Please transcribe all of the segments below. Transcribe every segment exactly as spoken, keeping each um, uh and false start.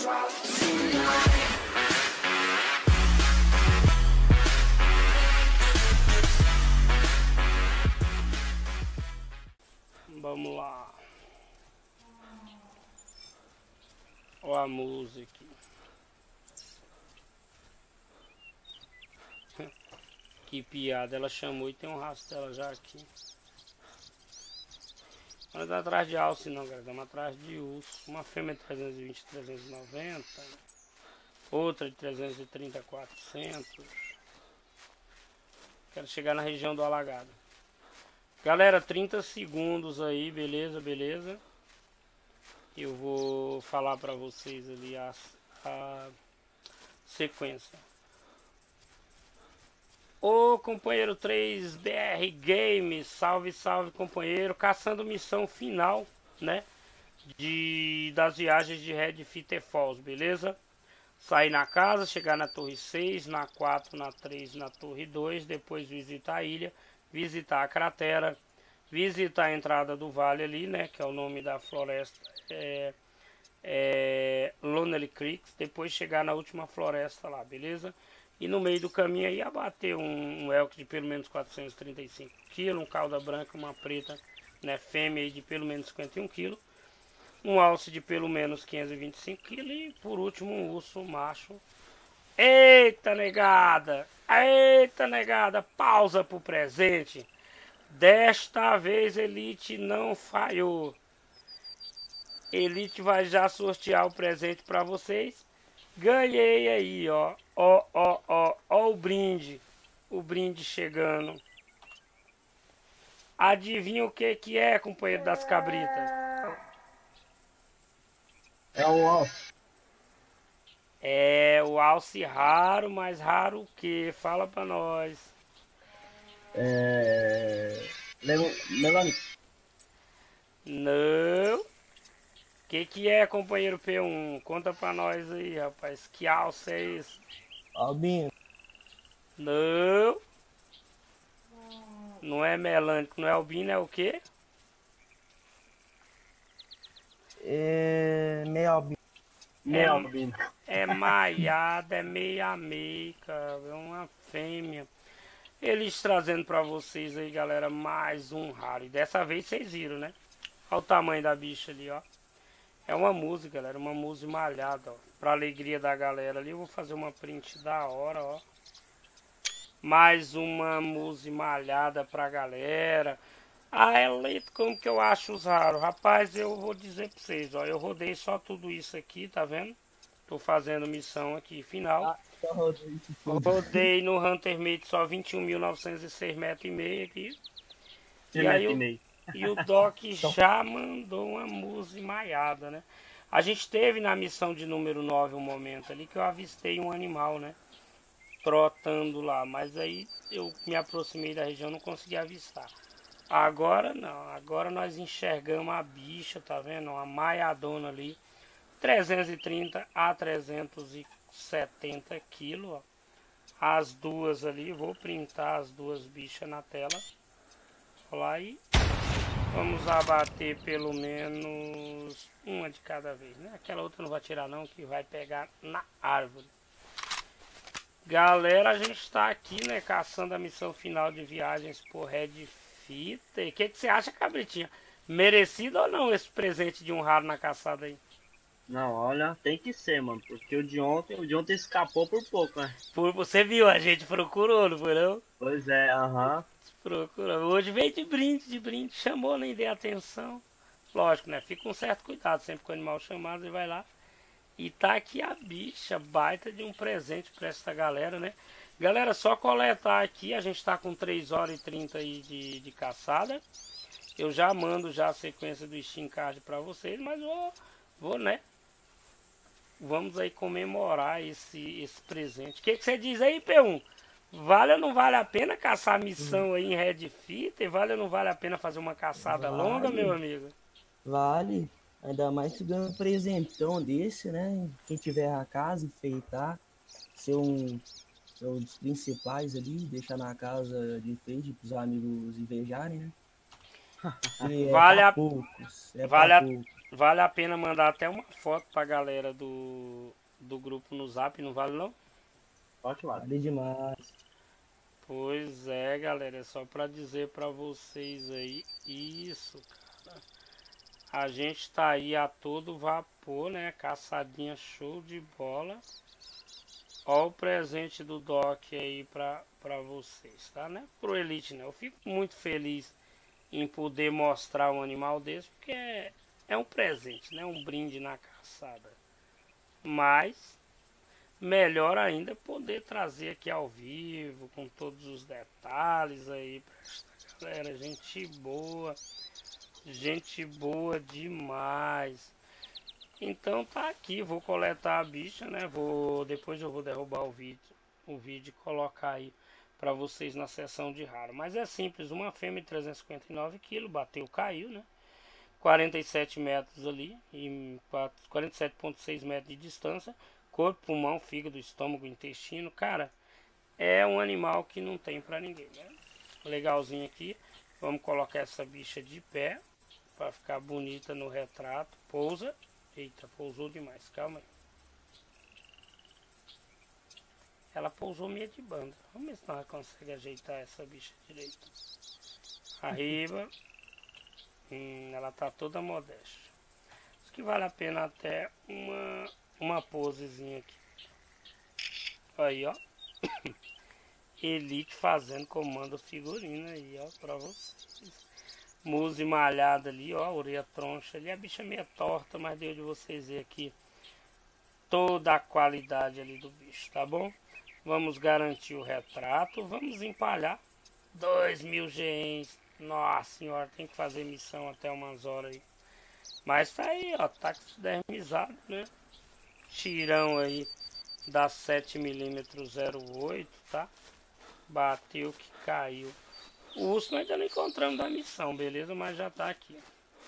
Vamos lá. Olha a música. Que piada, ela chamou e tem um rastro dela já aqui. Não está atrás de alce não, galera. Estamos atrás de urso. Uma fêmea de trezentos e vinte, trezentos e noventa. Outra de trezentos e trinta, quatrocentos. Quero chegar na região do alagado. Galera, trinta segundos aí, beleza, beleza. Eu vou falar para vocês ali a, a sequência. Ô companheiro três B R Games, salve, salve companheiro, caçando missão final, né, de, das viagens de Red Fitter Falls, beleza? Sair na casa, chegar na torre seis, na quatro, na três, na torre dois, depois visitar a ilha, visitar a cratera, visitar a entrada do vale ali, né, que é o nome da floresta, é, é Lonely Creek, depois chegar na última floresta lá, beleza? E no meio do caminho aí abater um, um elk de pelo menos quatrocentos e trinta e cinco quilos, um cauda branca, uma preta, né, fêmea de pelo menos cinquenta e um quilos, um alce de pelo menos quinhentos e vinte e cinco quilos e por último um urso macho. Eita negada, eita negada, pausa pro presente. Desta vez Elite não falhou. Elite vai já sortear o presente para vocês. Ganhei aí, ó. Ó, ó, ó, ó o brinde. O brinde chegando. Adivinha o que que é, companheiro das cabritas? É o alce. É o alce raro, mas raro o que? Fala pra nós. É... Melânico. Não. O que que é, companheiro P um? Conta pra nós aí, rapaz. Que alce é esse? Albino. Não. Não é melânico, não é albino, é o quê? É... Meio albino. Meio albino. É maiada, é meia meica, é uma fêmea. Eles trazendo pra vocês aí, galera, mais um raro. E dessa vez vocês viram, né? Olha o tamanho da bicha ali, ó. É uma música, galera, uma música malhada, ó. Pra alegria da galera ali, eu vou fazer uma print da hora, ó. Mais uma música malhada pra galera. Ah, Elite, como que eu acho os raros? Rapaz, eu vou dizer pra vocês, ó. Eu rodei só tudo isso aqui, tá vendo? Tô fazendo missão aqui, final. Ah, só rodei isso tudo. Rodei no Hunter Mate só vinte e um mil novecentos e seis metros e meio aqui. E, e aí e, o, meio. e o Doc já mandou uma música maiada, né? A gente teve na missão de número nove um momento ali que eu avistei um animal, né? Trotando lá, mas aí eu me aproximei da região, não consegui avistar. Agora não, agora nós enxergamos a bicha, tá vendo? Uma maiadona ali, trezentos e trinta a trezentos e setenta quilos, ó. As duas ali, vou printar as duas bichas na tela. Olha lá aí. Vamos abater pelo menos uma de cada vez, né? Aquela outra não vai tirar não, que vai pegar na árvore. Galera, a gente está aqui, né, caçando a missão final de viagens por Red Fitter. O que, que você acha, cabritinha? Merecido ou não esse presente de um raro na caçada aí? Não, olha, tem que ser, mano, porque o de ontem, o de ontem escapou por pouco, né? Por, você viu, a gente procurou, não foi não? Pois é, aham. Uhum. Procurou. Hoje veio de brinde, de brinde, chamou, nem dei atenção. Lógico, né, fica com um certo cuidado, sempre que o animal chamado, ele vai lá. E tá aqui a bicha, baita de um presente pra essa galera, né? Galera, só coletar aqui, a gente tá com três horas e trinta aí de, de caçada. Eu já mando já a sequência do Steam Card pra vocês, mas vou, vou, né? Vamos aí comemorar esse, esse presente. O que, que você diz aí, P um? Vale ou não vale a pena caçar a missão aí em Red Fitter? Vale ou não vale a pena fazer uma caçada Vale. longa, meu amigo? Vale. Ainda mais se ganha um presentão desse, né? Quem tiver a casa, enfeitar, ser um, ser um dos principais ali, deixar na casa de enfeite para os amigos invejarem, né? Vale é a poucos, é vale a, poucos. Vale a pena mandar até uma foto pra galera do, do grupo no Zap, não vale não? Ótimo, vale. Vale demais. Pois é, galera, é só pra dizer pra vocês aí, isso, cara. A gente tá aí a todo vapor, né? Caçadinha show de bola. Ó o presente do Doc aí pra, pra vocês, tá? Né? Pro Elite, né? Eu fico muito feliz em poder mostrar um animal desse, porque é, é um presente, né? Um brinde na caçada. Mas melhor ainda poder trazer aqui ao vivo, com todos os detalhes aí pra esta galera. Gente boa, gente boa demais. Então tá aqui, vou coletar a bicha, né? Vou, depois eu vou derrubar o vídeo, o vídeo e colocar aí para vocês na seção de raro. Mas é simples, uma fêmea de trezentos e cinquenta e nove quilos, bateu, caiu, né? quarenta e sete metros ali, e quarenta e sete vírgula seis metros de distância. Corpo, pulmão, fígado, estômago, intestino. Cara, é um animal que não tem para ninguém, né? Legalzinho aqui. Vamos colocar essa bicha de pé para ficar bonita no retrato. Pousa. Eita, pousou demais, calma aí. Ela pousou meio de banda. Vamos ver se nós conseguimos ajeitar essa bicha direito. Arriba. Hum, ela tá toda modesta. Acho que vale a pena até uma, uma posezinha aqui. Aí, ó. Elite fazendo comando figurino aí, ó, pra vocês. Muse malhada ali, ó, orelha troncha ali. A bicha meio torta, mas deu de vocês ver aqui toda a qualidade ali do bicho, tá bom? Vamos garantir o retrato, vamos empalhar dois mil genes. Nossa senhora, tem que fazer missão até umas horas aí. Mas tá aí, ó, tá dermizado, né? Tirão aí da sete milímetros zero oito, tá? Bateu que caiu. O urso nós ainda não encontramos da missão, beleza? Mas já tá aqui.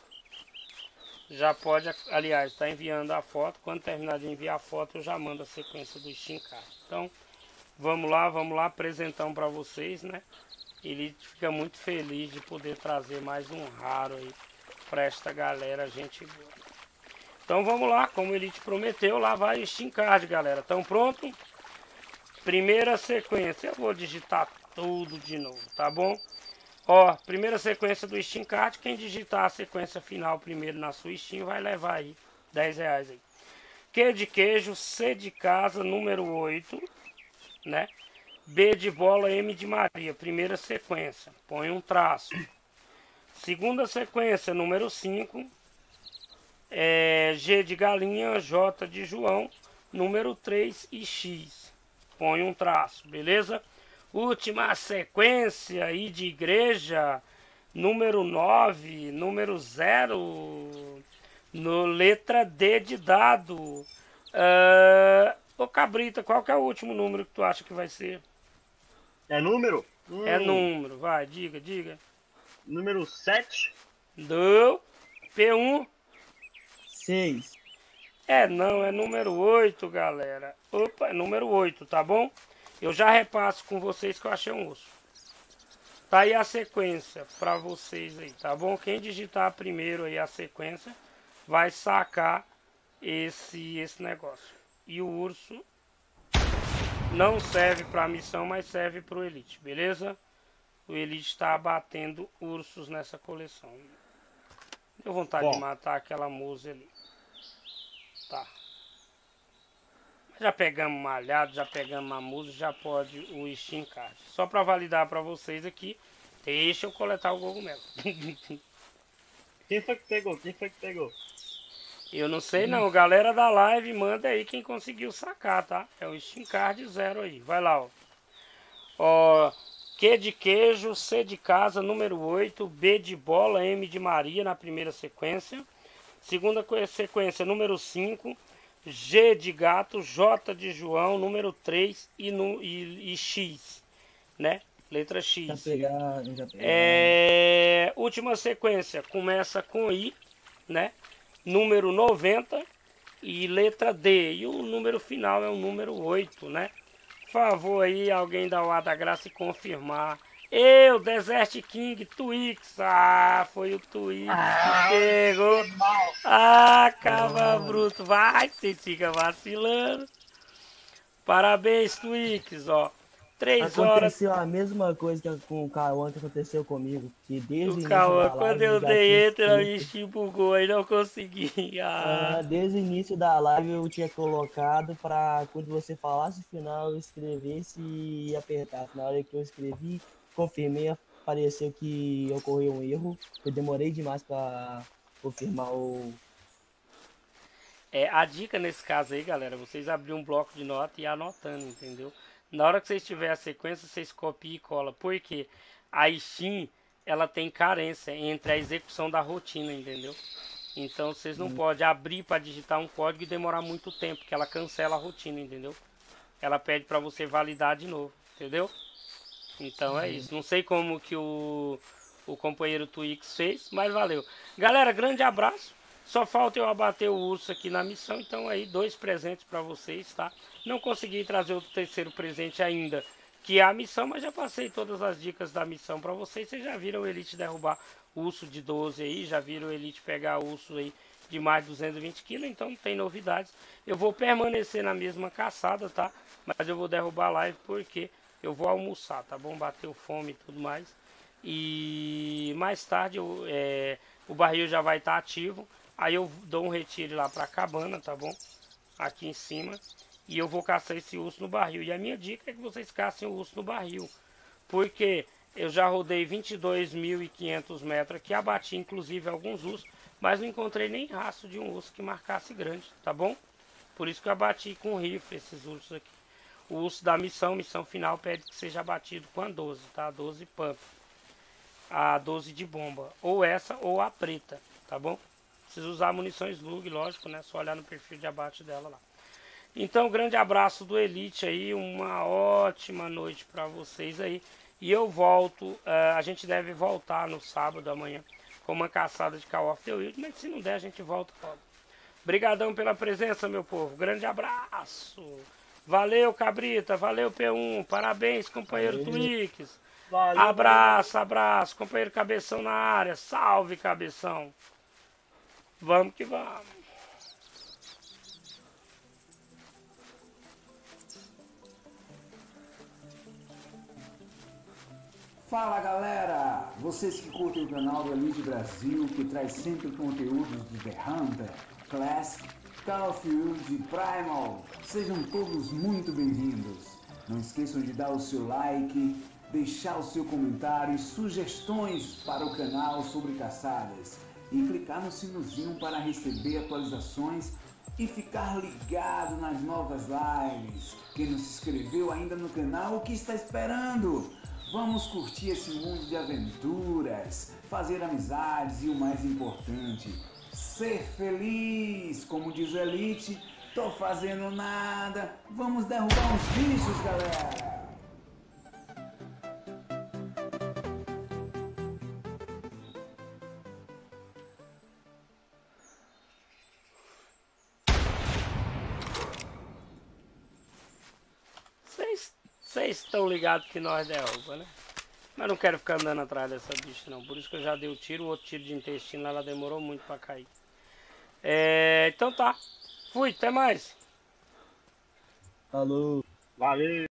Já pode, aliás, tá enviando a foto. Quando terminar de enviar a foto, eu já mando a sequência do Steam Card. Então, vamos lá, vamos lá apresentar um para vocês, né? Ele fica muito feliz de poder trazer mais um raro aí para esta galera, gente boa. Então vamos lá, como ele te prometeu, lá vai o Steam Card, galera. Estão pronto? Primeira sequência, eu vou digitar tudo de novo, tá bom? Ó, primeira sequência do Steam Card, quem digitar a sequência final primeiro na sua Steam vai levar aí dez reais aí. Q de queijo, C de casa, número oito, né? B de bola, M de Maria, primeira sequência, põe um traço. Segunda sequência, número cinco, é, G de galinha, J de João, número três e X, põe um traço, beleza? Última sequência aí de igreja, número nove, número zero, no letra D de dado. Uh, ô Cabrita, qual que é o último número que tu acha que vai ser? É número? Hum, É número, vai, diga, diga. Número sete. Do P um. seis. É, não, é número oito, galera. Opa, é número oito, tá bom? Eu já repasso com vocês que eu achei um urso. Tá aí a sequência pra vocês aí, tá bom? Quem digitar primeiro aí a sequência vai sacar esse, esse negócio. E o urso não serve pra missão, mas serve pro Elite, beleza? O Elite está abatendo ursos nessa coleção. Deu vontade Bom. de matar aquela musa ali. Tá. Já pegamos malhado, já pegamos a musa, já pode o Steam Card. Só para validar para vocês aqui, deixa eu coletar o cogumelo. Quem foi que pegou? Quem foi que pegou? Eu não sei não, galera da live, manda aí quem conseguiu sacar, tá? É o Steam Card zero aí, vai lá, ó. Ó, Q de queijo, C de casa, número oito, B de bola, M de Maria na primeira sequência. Segunda sequência, número cinco, G de gato, J de João, número três e, no, e, e X, né? Letra X. Já pegar, já pegar. É, última sequência, começa com I, né? Número noventa e letra D. E o número final é o número oito, né? Por favor aí, alguém da U A da Graça e confirmar Eu, Desert King, Twix. Ah, foi o Twix que pegou. Ah, cava bruto. Vai, você fica vacilando. Parabéns, Twix, ó. Três horas. Aconteceu a mesma coisa que com o Cauã que aconteceu comigo, que O desde o início Cauã, da quando live eu eu já tinha dei enter, a escrito. bichinho bugou aí, não consegui. Ah. Ah, desde o início da live eu tinha colocado para quando você falasse o final, eu escrevesse e apertasse. Na hora que eu escrevi, confirmei, apareceu que ocorreu um erro. Eu demorei demais para confirmar o. É, a dica nesse caso aí, galera, vocês abrir um bloco de nota e ir anotando, entendeu? Na hora que vocês tiverem a sequência, vocês copiam e colam. Por quê? A Steam, ela tem carência entre a execução da rotina, entendeu? Então vocês não podem abrir para digitar um código e demorar muito tempo, porque ela cancela a rotina, entendeu? Ela pede para você validar de novo, entendeu? Então é isso. Não sei como que o, o companheiro Twix fez, mas valeu. Galera, grande abraço. Só falta eu abater o urso aqui na missão, então aí dois presentes para vocês, tá? Não consegui trazer o terceiro presente ainda, que é a missão, mas já passei todas as dicas da missão para vocês. Vocês já viram o Elite derrubar urso de doze aí, já viram o Elite pegar urso aí de mais de duzentos e vinte quilos, então não tem novidades. Eu vou permanecer na mesma caçada, tá? Mas eu vou derrubar a live porque eu vou almoçar, tá bom? Bateu fome e tudo mais. E mais tarde eu, é, o barril já vai estar ativo. Aí eu dou um retiro lá pra cabana, tá bom? Aqui em cima. E eu vou caçar esse urso no barril. E a minha dica é que vocês caçem o urso no barril. Porque eu já rodei vinte e dois mil e quinhentos metros aqui. Abati inclusive alguns ursos. Mas não encontrei nem rastro de um urso que marcasse grande, tá bom? Por isso que eu abati com rifle esses ursos aqui. O urso da missão, missão final, pede que seja abatido com a doze, tá? doze pump. A doze de bomba. Ou essa ou a preta, tá bom? Precisa usar munição slug, lógico, né? Só olhar no perfil de abate dela lá. Então, grande abraço do Elite aí. Uma ótima noite para vocês aí. E eu volto, uh, a gente deve voltar no sábado amanhã com uma caçada de Call of Duty. Mas se não der, a gente volta logo. Obrigadão pela presença, meu povo. Grande abraço. Valeu, Cabrita. Valeu, P um. Parabéns, companheiro Twix. Valeu, Abraço, valeu. Abraço. Companheiro Cabeção na área. Salve, Cabeção. Vamos que vamos. Fala galera, vocês que curtem o canal do Elite Brasil, que traz sempre conteúdos de The Hunter, Classic, Call of Duty, Primal, sejam todos muito bem-vindos. Não esqueçam de dar o seu like, deixar o seu comentário e sugestões para o canal sobre caçadas e clicar no sinozinho para receber atualizações e ficar ligado nas novas lives. Quem não se inscreveu ainda no canal, o que está esperando? Vamos curtir esse mundo de aventuras, fazer amizades e o mais importante, ser feliz. Como diz o Elite, tô fazendo nada, vamos derrubar uns bichos, galera! Vocês estão ligados que nós derruba, né? Mas não quero ficar andando atrás dessa bicha não. Por isso que eu já dei o tiro. O outro tiro de intestino ela demorou muito pra cair. É, então tá. Fui, até mais. Falou. Valeu.